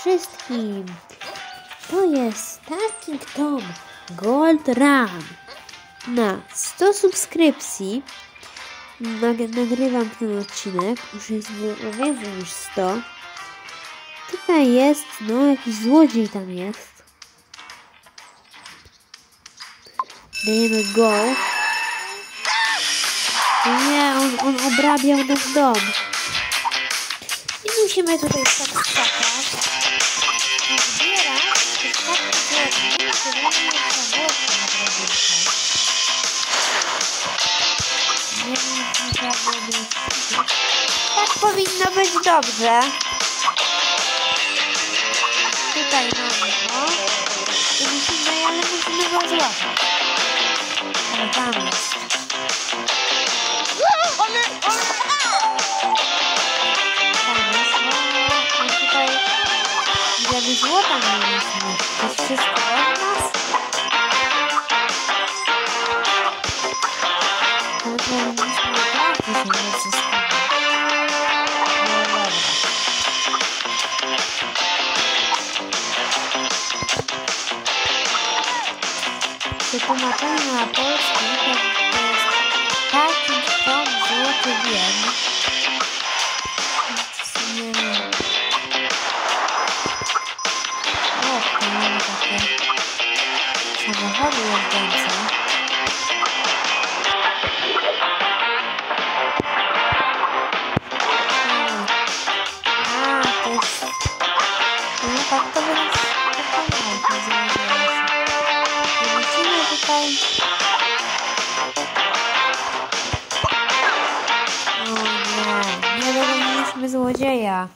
wszystkim! To jest Starting Tom Gold Run. Na 100 subskrypcji nagrywam ten odcinek. Już jest więcej niż 100. Tutaj jest, no jakiś złodziej tam jest. Dajemy go. Nie, on obrabiał nasz dom. I musimy tutaj tak skakać. I zbiera tak powinno być dobrze. Tutaj mamy go. I musimy go złapać. Ale tam jest. Żeby złota mieliśmy. To jest wszystko od nas? Ale powinniśmy naprawdę się nie zyskać. No dobra. Przetłumaczenie na polski to jest Starting Tom Złoty Wiem. Mamy takie samochody jeżdżące. To jest... No tak to będzie I musimy tutaj... O nie dogoniliśmy złodzieja.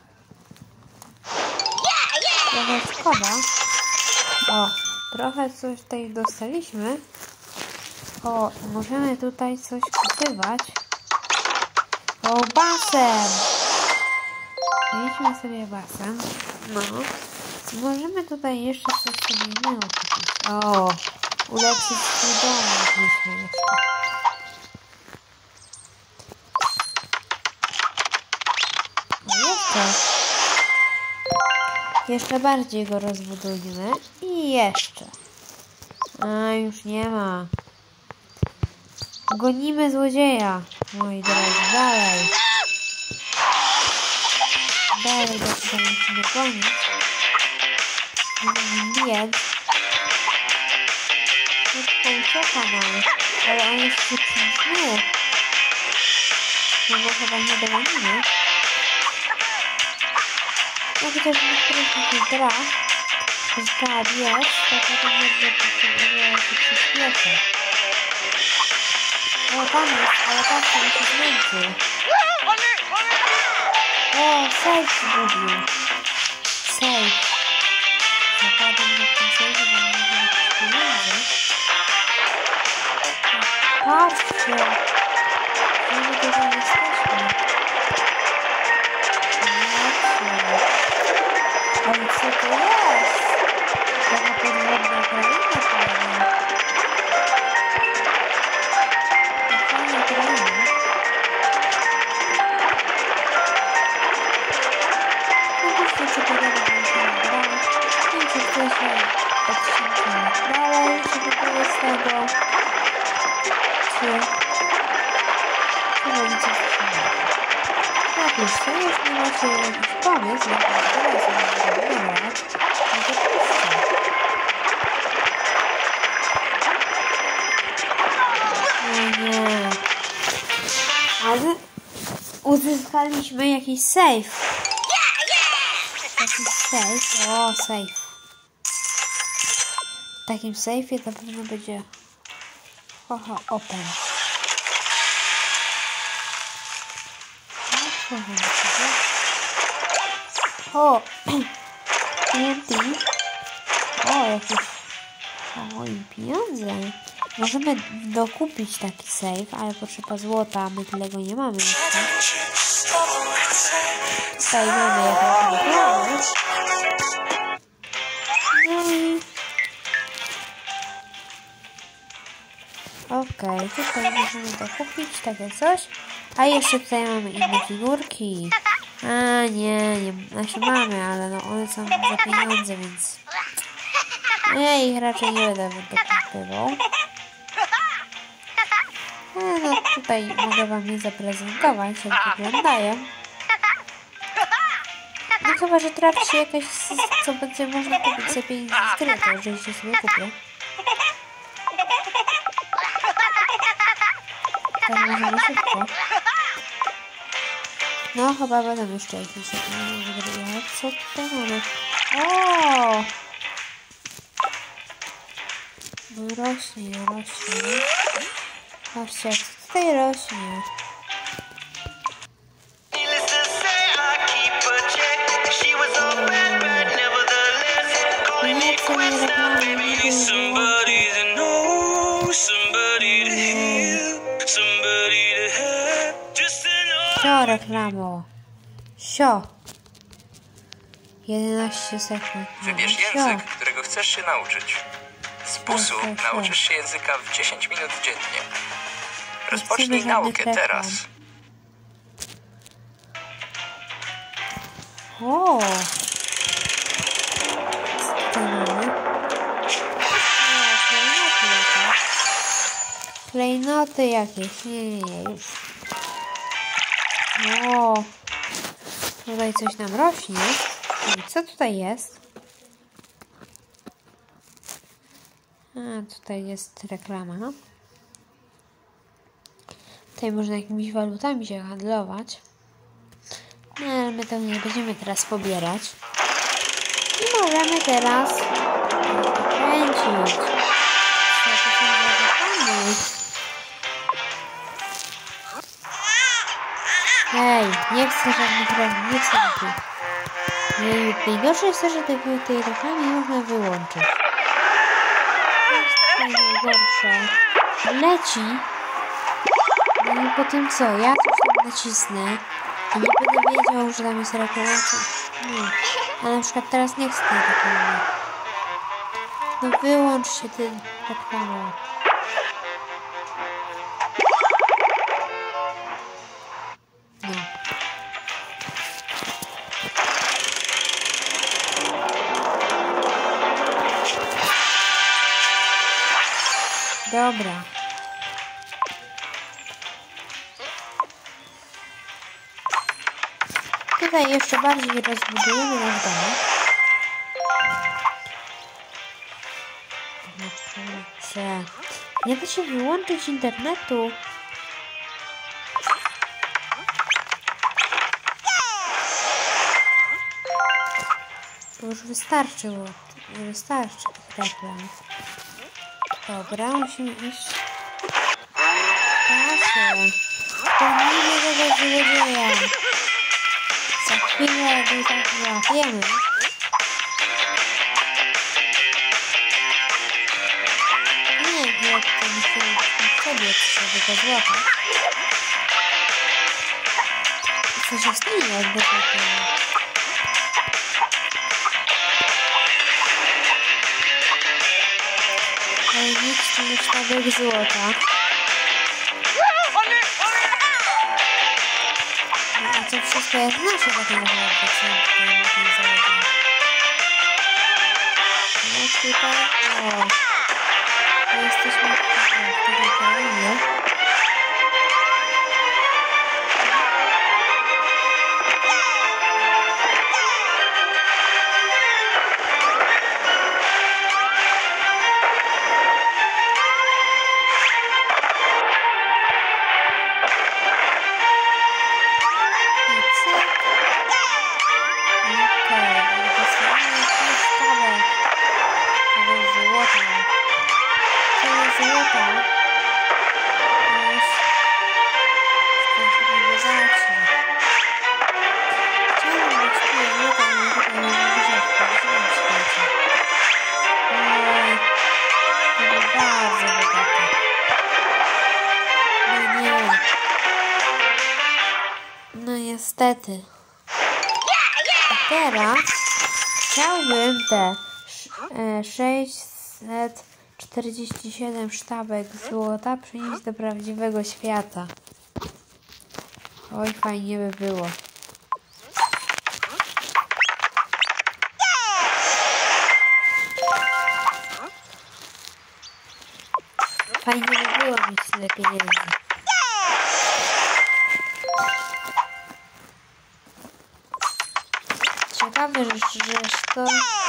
Trochę szkoda. O, trochę coś tutaj dostaliśmy. O, możemy tutaj coś kupować. O, basen! Mieliśmy sobie basen. No. Możemy tutaj jeszcze coś sobie innego kupić. O, ulepszyć swój dom mogliśmy jeszcze. Jeszcze bardziej go rozbudujmy. I jeszcze. A, już nie ma. Gonimy złodzieja. Moi drodzy, dalej. Dalej go tutaj musimy gonić. Bieg. Szybko ucieka nam. Ale on jest szybszy niż my. No bo chyba nie dogonimy. No chociaż w niektórych takich grach zgadł jest, to potem będzie się przyspieszy. O, tam jest, ale patrzcie, on się zmęczył. O, safe zgubił. Safe. Zakładam, że w tym safe będę miał jakieś pieniądze. Patrzcie. Gdzie my tutaj jesteśmy? Ale co to jest? Taka podwodna kraina fajna. To fajna kraina. Napiszcie, czy podoba wam się gra. I czy chcecie odcinki dalej, żeby było z tego. Czy wolicie wstrzymać. Napiszcie, jeśli macie jakiś pomysł, na który sobie wybrać, to piszcie. Nie. Ale uzyskaliśmy jakiś safe. Jakiś safe. O, safe. W takim safe'ie to pewno będzie open. O! TNT. O, jakieś... O, i pieniądze. Możemy dokupić taki safe, ale potrzeba złota, a my tyle go nie mamy jeszcze. Tutaj mamy jakąś reklamę. No i... Okej, tutaj możemy dokupić takie coś. A jeszcze tutaj mamy inne figurki. A nie, znaczy mamy, ale no one są za pieniądze, więc ja ich raczej nie będę dopytywał. No tutaj mogę wam je zaprezentować, jak wyglądają. No chyba, że trafi się jakaś, co będzie można kupić za pieniądze z gry, to oczywiście sobie kupię. Tak możemy szybko. No chyba będą jeszcze jakieś wygrywać. Co tutaj mamy? O! No rośnie. Patrzcie, jak tutaj rośnie. Nie chcę mi reklamy. Sio, reklamo. Sio. 11 sekund. Wybierz język, którego chcesz się nauczyć. Z busu nauczysz się języka w 10 minut dziennie. Rozpocznij naukę teraz. O! Co mamy? Klejnoty jakieś. Nie, już. O! Tutaj coś nam rośnie. I co tutaj jest? A, tutaj jest reklama. Tutaj można jakimiś walutami się handlować. No, ale my to nie będziemy teraz pobierać. I możemy teraz kręcić. Hej, nie chcę żadnych reklam, nie chcę tych. Najgorsze jest to, że tej reklamy nie można wyłączyć. To jest najgorsze. Leci. No i potem co? Ja coś tam nacisnę. I nie będę wiedział, że tam jest reklama. Nie. A na przykład teraz nie chcę tej reklamy. No wyłącz się ty reklamą. No. Dobra. Tutaj jeszcze bardziej rozbudujemy nasz domek. No kurczę. Nie da się wyłączyć internetu. To już wystarczyło. Wystarczy tych reklam. Dobra, musimy iść. Proszę. To nie tego złodzieja. Za chwilę go złapiemy. Nie wiem, jak to musimy sobie go złapać. Co się stanie, jakby to nic niż sztabek złota. No, a to wszystko jest nasze tak naprawdę, co tutaj na tym założeniu. No tutaj, o, to jesteśmy w tej krainie. No niestety. A teraz chciałbym te 647 sztabek złota przynieść do prawdziwego świata. Oj, fajnie by było. Fajnie by było mieć tyle pieniędzy. Ciekawe, że to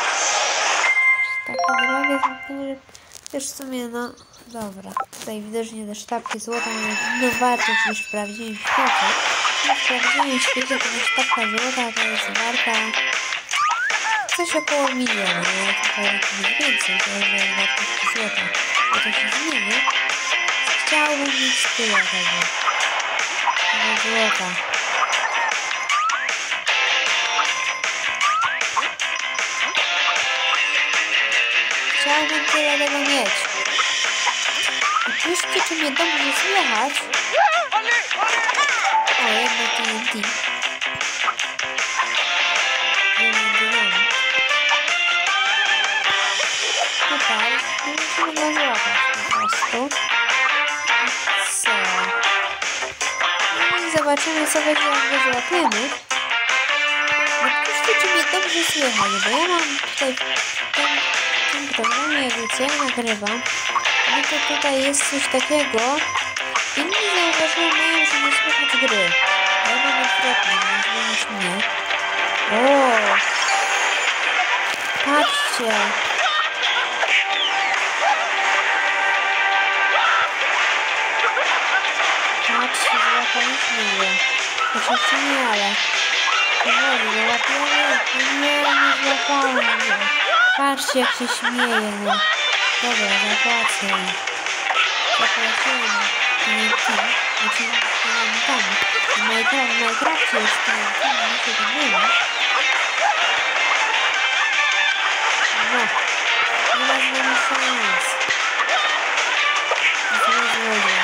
takie drogie są, że też w sumie, no dobra. Tutaj widocznie te sztabki złota mają inną wartość niż w prawdziwym świecie. W prawdziwym świecie to sztabka złota to jest warta coś około miliona, ale tutaj jest więcej, to jest wartość złota. Bo to się zmieni. Chciałbym mieć tyle tego złota. Chciałbym tyle tego mieć. Oczywiście, czy mnie dobrze słychać? O, jedno TNT. Tutaj musimy go złapać po prostu. Co? No i zobaczymy, co będzie, jak go złapiemy. Napiszcie, czy mnie dobrze słychać, bo ja mam tutaj w tym programie, jak ja nagrywam, no to tutaj jest coś takiego. Inni zauważyłem, mają, że nie słychać gry. A ja mam odwrotnie, nie słychać mnie. O! Patrzcie! Patrzcie, złapaliśmy je. Chociaż nie, ale... Powoli, złapiemy. Nie złapałem je. Patrzcie, jak się śmieje, no. Dobra, zapłacę. Zapłaciłem. Znaczy, w Minecrafcie jest to nie ma. No, nie ma z nami szans. To nie zrobię.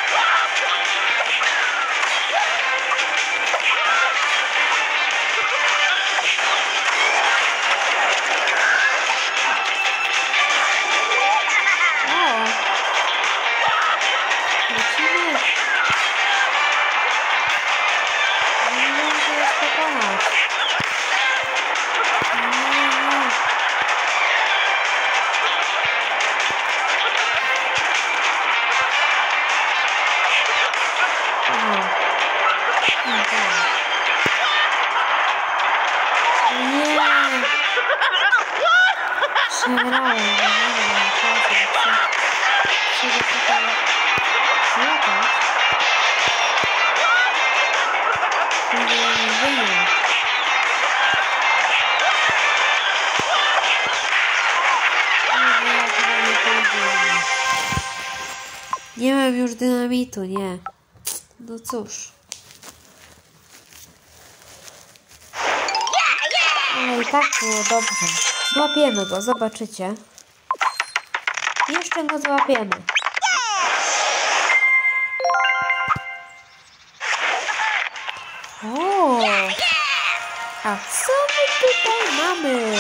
Przegrałem, bo nie wiem, trzeba tutaj złapać. Nie mam już dynamitu, nie. No cóż. Ale i tak było dobrze. Złapiemy go, zobaczycie. Jeszcze go złapiemy. O! A co my tutaj mamy?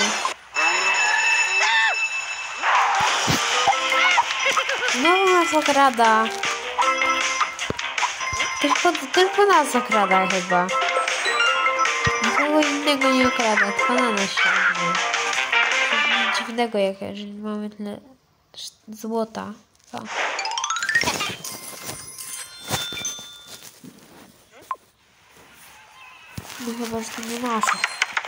Znowu nas okrada. Tylko nas okrada chyba. Nikogo innego nie okrada, tylko na nas się okrada. Coś dziwnego, jeżeli mamy tyle złota. O. No chyba, że to nie nasze.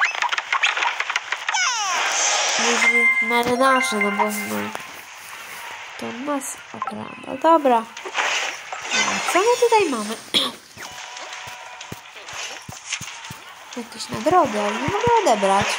Jeżeli marynarze, no bo to nas okrada. Dobra. Co my tutaj mamy? Jakieś nagrody, ale nie mogę odebrać.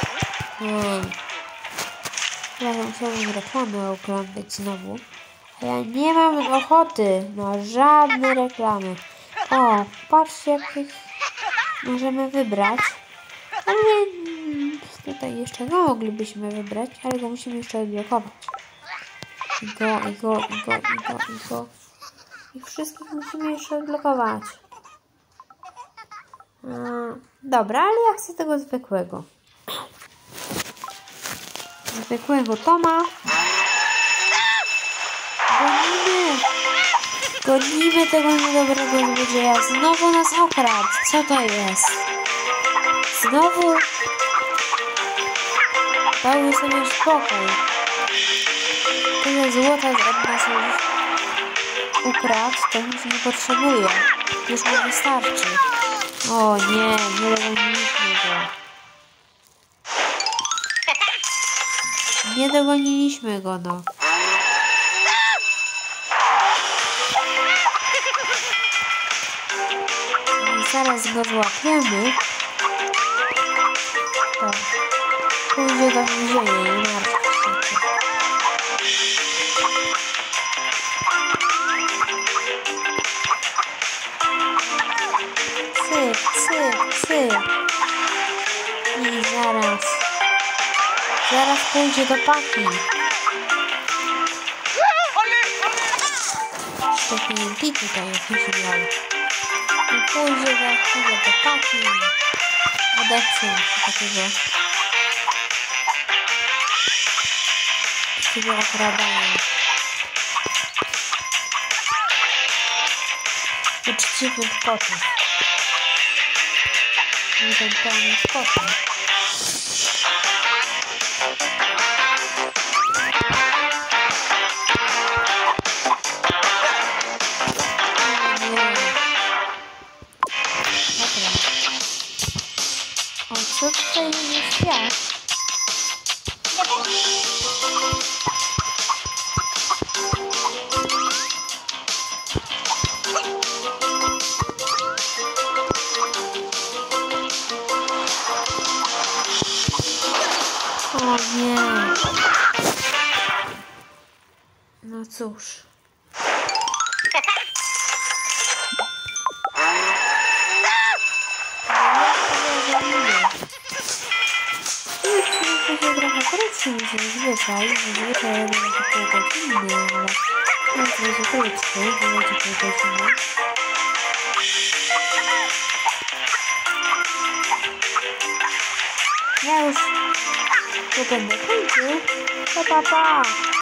Ja musiałbym reklamę oglądać znowu. A ja nie mam ochoty na żadne reklamy. O, patrzcie, jakich możemy wybrać. Ale tutaj jeszcze no moglibyśmy wybrać, ale go musimy jeszcze odblokować. I go. I wszystkich musimy jeszcze odblokować. Dobra, ale ja chcę tego zwykłego. Zwykłego Toma. Gonimy tego niedobrego złodzieja. Znowu nas okradł. Co to jest? Znowu dał sobie spokój. Tyle złota od nas już ukradł, to nic nie potrzebuje. Już mu wystarczy. O nie, nie dogoniliśmy go. Nie dogoniliśmy go, no. I zaraz go złapiemy. To pójdzie do więzienia, nie martwcie się. Cyk, cyk, cyk. I zaraz pójdzie do paki. Jeszcze TNT tutaj jakiś miał. I pójdzie za chwilę do paki. Odechce mi się takiego okradania. Uczciwych kotów. Ewentualnych kotów. O, co tutaj jest jak? O nie. No cóż. Trochę krótszy niż zazwyczaj. Zazwyczaj robię na pół godziny, ale teraz będzie krótszy, bo będzie pół godziny. Ja już to będę kończył. Pa, pa, pa!